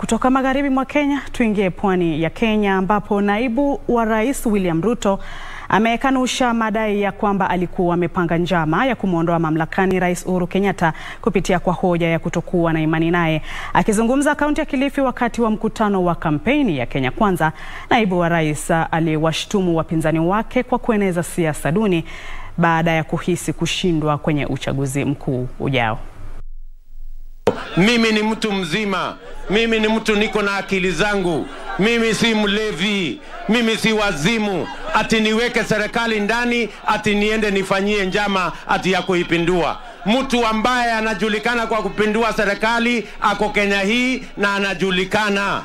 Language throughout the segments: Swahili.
Kutoka magharibi mwa Kenya tuingie pwani ya Kenya ambapo naibu wa rais William Ruto amekanusha madai ya kwamba alikuwa amepanga njama ya kumuondoa mamlakani Rais Uhuru Kenyatta kupitia kwa hoja ya kutokuwa na imani naye. Akizungumza kaunti ya Kilifi wakati wa mkutano wa kampeni ya Kenya Kwanza, naibu wa rais aliwashtumu wapinzani wake kwa kueneza siasa duni baada ya kuhisi kushindwa kwenye uchaguzi mkuu ujao. Mimi ni mtu mzima, mimi ni mtu niko na akili zangu, mimi si mlevi, mimi si wazimu, ati niweke serikali ndani, ati niende nifanyie njama ati ya kuipindua. Mtu ambaye anajulikana kwa kupindua serikali ako Kenya hii na anajulikana.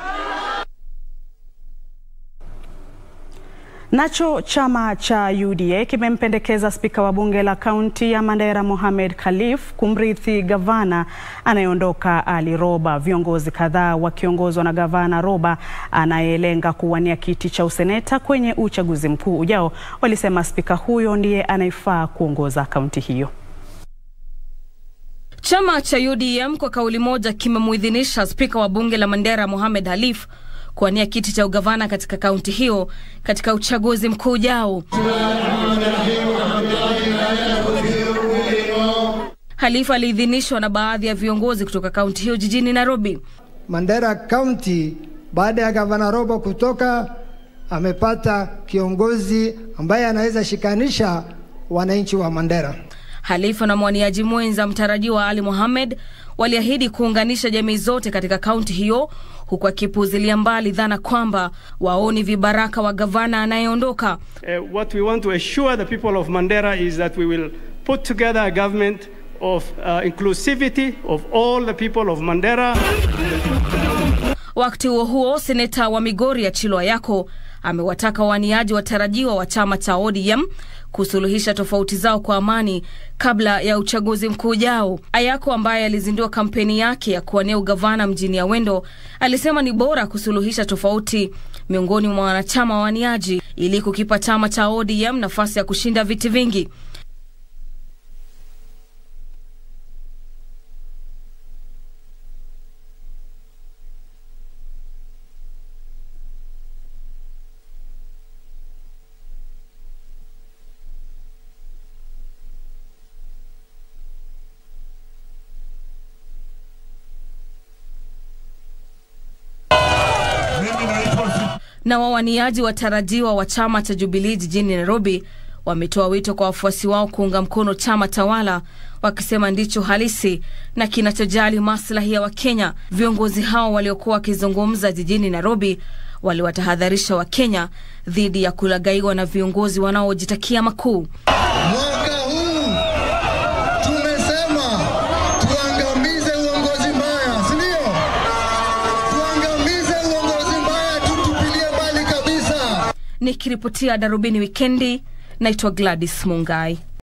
Nacho chama cha UDA kimempendekeza spika wa bunge la kaunti ya Mandera Mohamed Khalif kumrithi gavana anayeondoka Ali Roba. Viongozi kadhaa wakiongozwa na gavana Roba anayelenga kuwania kiti cha useneta kwenye uchaguzi mkuu ujao walisema spika huyo ndiye anayefaa kuongoza kaunti hiyo. Chama cha UDM kwa kauli moja kimemuidhinisha spika wa bunge la Mandera Mohamed Khalif kuwania kiti cha ugavana katika kaunti hiyo katika uchaguzi mkuu ujao. Khalif aliidhinishwa na baadhi ya viongozi kutoka kaunti hiyo jijini Nairobi. Mandera County baada ya gavana Roba kutoka amepata kiongozi ambaye anaweza shikanisha wananchi wa Mandera. Khalif na mwaniaji mwenza mtarajiwa Ali Mohamed waliahidi kuunganisha jamii zote katika kaunti hiyo, huku akipuuzilia mbali dhana kwamba waoni vibaraka wa gavana anayeondoka. What we want to assure the people of Mandera is that we will put together a government of inclusivity of all the people of Mandera. Wakati huo seneta wa Migori Achilo Ayako amewataka waniaji watarajiwa wa chama cha ODM kusuluhisha tofauti zao kwa amani kabla ya uchaguzi mkuu ujao. Ayako ambaye alizindua kampeni yake ya kuwania ugavana mjini Awendo alisema ni bora kusuluhisha tofauti miongoni mwa wanachama wa waniaji ili kukipa chama cha ODM nafasi ya kushinda viti vingi. Na wawaniaji watarajiwa wa chama cha Jubilee jijini Nairobi wametoa wito kwa wafuasi wao kuunga mkono chama tawala, wakisema ndicho halisi na kinachojali maslahi ya Wakenya. Viongozi hao waliokuwa wakizungumza jijini Nairobi waliwatahadharisha Wakenya dhidi ya kulagaiwa na viongozi wanaojitakia makuu. Mwaka huu tumesema tuangamize uongozi mbaya, si ndio? Tuangamize uongozi mbaya, tutupilie mbali kabisa. Nikiripotia Darubini Wikendi, naitwa Gladys Mungai.